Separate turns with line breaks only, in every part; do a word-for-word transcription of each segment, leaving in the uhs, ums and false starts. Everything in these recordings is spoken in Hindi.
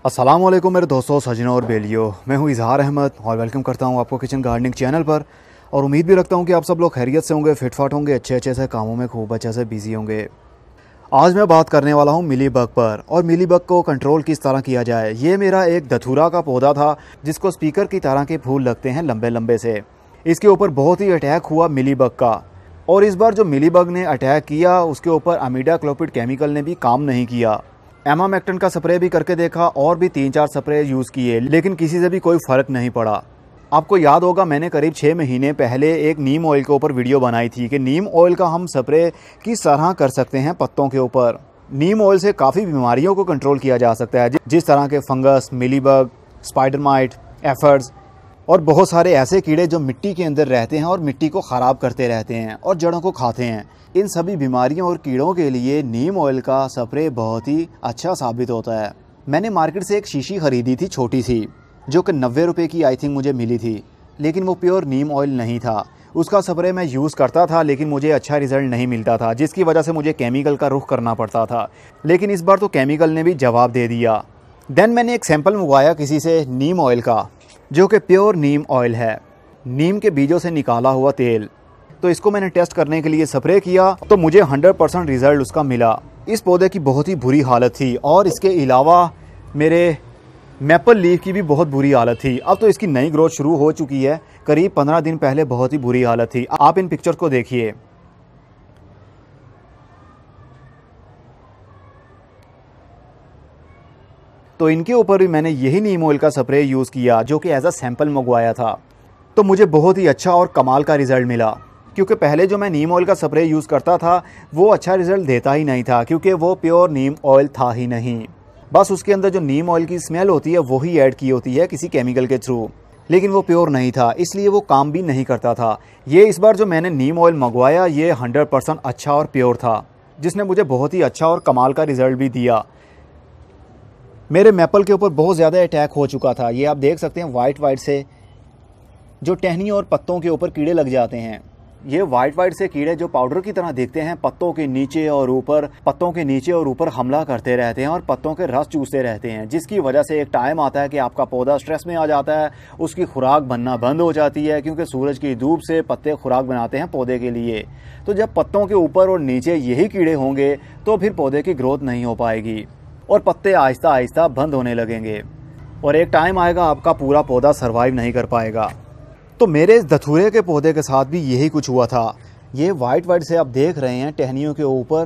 अस्सलाम वालेकुम मेरे दोस्तों, सजनों और बेलियो। मैं हूं इजहार अहमद और वेलकम करता हूं आपको किचन गार्डनिंग चैनल पर। और उम्मीद भी रखता हूं कि आप सब लोग खैरियत से होंगे, फिटफाट होंगे, अच्छे अच्छे से कामों में खूब अच्छे से बिजी होंगे। आज मैं बात करने वाला हूं मिली बग पर, और मिली बग को कंट्रोल किस तरह किया जाए। ये मेरा एक धतूरा का पौधा था जिसको स्पीकर की तरह के फूल लगते हैं लंबे लंबे से। इसके ऊपर बहुत ही अटैक हुआ मिली बग का, और इस बार जो मिली बग ने अटैक किया उसके ऊपर इमिडाक्लोपिड केमिकल ने भी काम नहीं किया। एमामेक्टिन का स्प्रे भी करके देखा और भी तीन चार स्प्रे यूज़ किए, लेकिन किसी से भी कोई फ़र्क नहीं पड़ा। आपको याद होगा मैंने करीब छः महीने पहले एक नीम ऑयल के ऊपर वीडियो बनाई थी कि नीम ऑयल का हम स्प्रे किस तरह कर सकते हैं पत्तों के ऊपर। नीम ऑयल से काफ़ी बीमारियों को कंट्रोल किया जा सकता है, जिस तरह के fungus, mealybug, spider mite, aphids और बहुत सारे ऐसे कीड़े जो मिट्टी के अंदर रहते हैं और मिट्टी को ख़राब करते रहते हैं और जड़ों को खाते हैं। इन सभी बीमारियों और कीड़ों के लिए नीम ऑयल का स्प्रे बहुत ही अच्छा साबित होता है। मैंने मार्केट से एक शीशी ख़रीदी थी छोटी सी, जो कि नब्बे रुपये की आई थिंक मुझे मिली थी, लेकिन वो प्योर नीम ऑयल नहीं था। उसका स्प्रे मैं यूज़ करता था लेकिन मुझे अच्छा रिज़ल्ट नहीं मिलता था, जिसकी वजह से मुझे केमिकल का रुख करना पड़ता था। लेकिन इस बार तो केमिकल ने भी जवाब दे दिया। देन मैंने एक सैंपल मंगवाया किसी से नीम ऑयल का, जो कि प्योर नीम ऑयल है, नीम के बीजों से निकाला हुआ तेल। तो इसको मैंने टेस्ट करने के लिए स्प्रे किया तो मुझे हंड्रेड परसेंट रिज़ल्ट उसका मिला। इस पौधे की बहुत ही बुरी हालत थी और इसके अलावा मेरे मैपल लीफ की भी बहुत बुरी हालत थी। अब तो इसकी नई ग्रोथ शुरू हो चुकी है, करीब पंद्रह दिन पहले बहुत ही बुरी हालत थी। आप इन पिक्चर्स को देखिए। तो इनके ऊपर भी मैंने यही नीम ऑयल का स्प्रे यूज़ किया, जो कि एज अ सैंपल मंगवाया था। तो मुझे बहुत ही अच्छा और कमाल का रिज़ल्ट मिला, क्योंकि पहले जो मैं नीम ऑयल का स्प्रे यूज़ करता था वो अच्छा रिज़ल्ट देता ही नहीं था, क्योंकि वो प्योर नीम ऑयल था ही नहीं। बस उसके अंदर जो नीम ऑयल की स्मेल होती है वही ऐड की होती है किसी केमिकल के थ्रू, लेकिन वो प्योर नहीं था, इसलिए वो काम भी नहीं करता था। ये इस बार जो मैंने नीम ऑयल मंगवाया ये हंड्रेड परसेंट अच्छा और प्योर था, जिसने मुझे बहुत ही अच्छा और कमाल का रिज़ल्ट भी दिया। मेरे मैपल के ऊपर बहुत ज़्यादा अटैक हो चुका था। ये आप देख सकते हैं वाइट वाइट से जो टहनी और पत्तों के ऊपर कीड़े लग जाते हैं। ये वाइट वाइट से कीड़े जो पाउडर की तरह दिखते हैं, पत्तों के नीचे और ऊपर पत्तों के नीचे और ऊपर हमला करते रहते हैं और पत्तों के रस चूसते रहते हैं, जिसकी वजह से एक टाइम आता है कि आपका पौधा स्ट्रेस में आ जाता है, उसकी खुराक बनना बंद हो जाती है, क्योंकि सूरज की धूप से पत्ते खुराक बनाते हैं पौधे के लिए। तो जब पत्तों के ऊपर और नीचे यही कीड़े होंगे तो फिर पौधे की ग्रोथ नहीं हो पाएगी और पत्ते आहिस्ता आहिस्ता बंद होने लगेंगे, और एक टाइम आएगा आपका पूरा पौधा सर्वाइव नहीं कर पाएगा। तो मेरे इस धतूरे के पौधे के साथ भी यही कुछ हुआ था। ये वाइट वाइट से आप देख रहे हैं टहनियों के ऊपर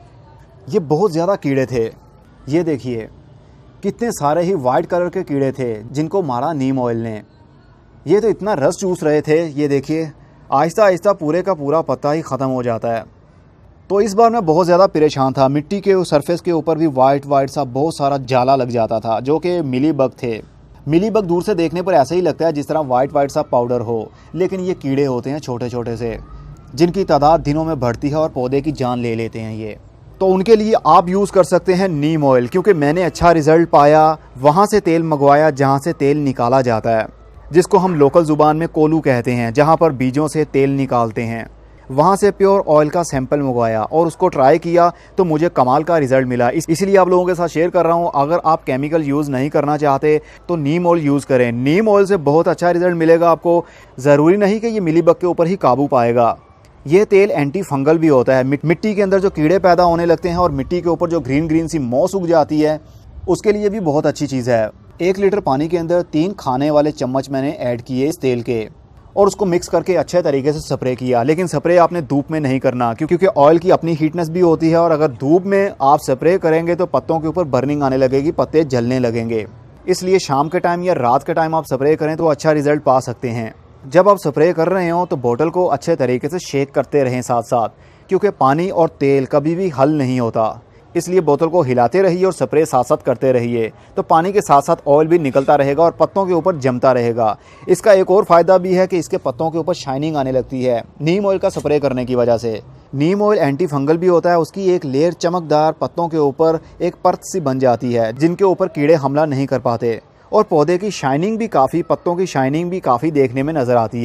ये बहुत ज़्यादा कीड़े थे। ये देखिए कितने सारे ही वाइट कलर के कीड़े थे जिनको मारा नीम ऑयल ने। ये तो इतना रस चूस रहे थे, ये देखिए आहिस्ता आहिस्ता पूरे का पूरा पत्ता ही ख़त्म हो जाता है। तो इस बार मैं बहुत ज़्यादा परेशान था। मिट्टी के सरफेस के ऊपर भी वाइट वाइट सा बहुत सारा जाला लग जाता था, जो कि मिली बग थे। मिली बग दूर से देखने पर ऐसे ही लगता है जिस तरह वाइट वाइट सा पाउडर हो, लेकिन ये कीड़े होते हैं छोटे छोटे से, जिनकी तादाद दिनों में बढ़ती है और पौधे की जान ले लेते हैं ये। तो उनके लिए आप यूज़ कर सकते हैं नीम ऑयल, क्योंकि मैंने अच्छा रिज़ल्ट पाया। वहाँ से तेल मंगवाया जहाँ से तेल निकाला जाता है, जिसको हम लोकल ज़ुबान में कोलू कहते हैं, जहाँ पर बीजों से तेल निकालते हैं। वहाँ से प्योर ऑयल का सैंपल मंगवाया और उसको ट्राई किया तो मुझे कमाल का रिज़ल्ट मिला। इस इसलिए आप लोगों के साथ शेयर कर रहा हूँ। अगर आप केमिकल यूज़ नहीं करना चाहते तो नीम ऑयल यूज़ करें। नीम ऑयल से बहुत अच्छा रिज़ल्ट मिलेगा आपको। ज़रूरी नहीं कि ये मिली बग के ऊपर ही काबू पाएगा। ये तेल एंटी फंगल भी होता है। मिट्टी के अंदर जो कीड़े पैदा होने लगते हैं और मिट्टी के ऊपर जो ग्रीन ग्रीन सी मॉस उग जाती है, उसके लिए भी बहुत अच्छी चीज़ है। एक लीटर पानी के अंदर तीन खाने वाले चम्मच मैंने ऐड किए इस तेल के, और उसको मिक्स करके अच्छे तरीके से स्प्रे किया। लेकिन स्प्रे आपने धूप में नहीं करना, क्योंकि ऑयल की अपनी हीटनेस भी होती है, और अगर धूप में आप स्प्रे करेंगे तो पत्तों के ऊपर बर्निंग आने लगेगी, पत्ते जलने लगेंगे। इसलिए शाम के टाइम या रात के टाइम आप स्प्रे करें तो अच्छा रिजल्ट पा सकते हैं। जब आप स्प्रे कर रहे हो तो बोतल को अच्छे तरीके से शेक करते रहें साथ साथ, क्योंकि पानी और तेल कभी भी हल नहीं होता। इसलिए बोतल को हिलाते रहिए और स्प्रे साथ साथ करते रहिए, तो पानी के साथ साथ ऑयल भी निकलता रहेगा और पत्तों के ऊपर जमता रहेगा। इसका एक और फ़ायदा भी है कि इसके पत्तों के ऊपर शाइनिंग आने लगती है नीम ऑयल का स्प्रे करने की वजह से। नीम ऑयल एंटी फंगल भी होता है। उसकी एक लेयर चमकदार पत्तों के ऊपर एक परत सी बन जाती है, जिनके ऊपर कीड़े हमला नहीं कर पाते, और पौधे की शाइनिंग भी काफ़ी, पत्तों की शाइनिंग भी काफ़ी देखने में नज़र आती है।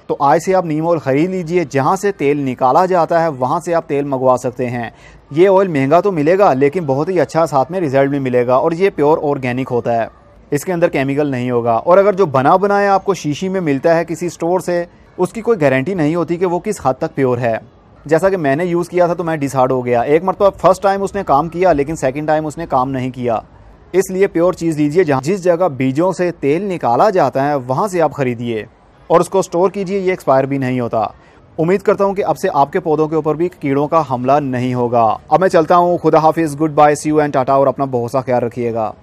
तो आज से आप नीम ऑयल ख़रीद लीजिए, जहाँ से तेल निकाला जाता है वहाँ से आप तेल मंगवा सकते हैं। ये ऑयल महंगा तो मिलेगा लेकिन बहुत ही अच्छा साथ में रिजल्ट भी मिलेगा, और ये प्योर ऑर्गेनिक होता है, इसके अंदर केमिकल नहीं होगा। और अगर जो बना बनाया आपको शीशी में मिलता है किसी स्टोर से, उसकी कोई गारंटी नहीं होती कि वो किस हद तक प्योर है। जैसा कि मैंने यूज़ किया था तो मैं डिसहार्ड हो गया। एक मरतबा फर्स्ट टाइम उसने काम किया लेकिन सेकंड टाइम उसने काम नहीं किया। इसलिए प्योर चीज़ लीजिए, जहाँ जिस जगह बीजों से तेल निकाला जाता है वहाँ से आप ख़रीदिए और उसको स्टोर कीजिए, ये एक्सपायर भी नहीं होता। उम्मीद करता हूँ कि अब से आपके पौधों के ऊपर भी कीड़ों का हमला नहीं होगा। अब मैं चलता हूँ, खुदा हाफिज़, good bye, see you and tata, और अपना बहुत सा ख्याल रखिएगा।